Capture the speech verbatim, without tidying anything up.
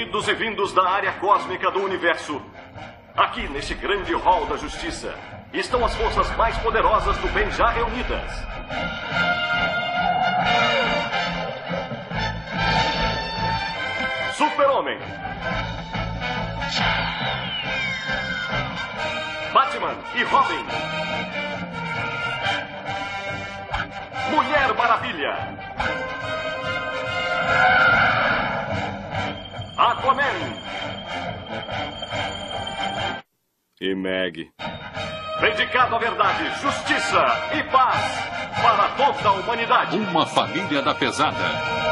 Idos e vindos da área cósmica do universo. Aqui, neste grande hall da justiça, estão as forças mais poderosas do bem já reunidas. Super-Homem. Batman e Robin. Mulher Maravilha. Aquaman. E Meg. Dedicado à verdade, justiça e paz para toda a humanidade. Uma família da pesada.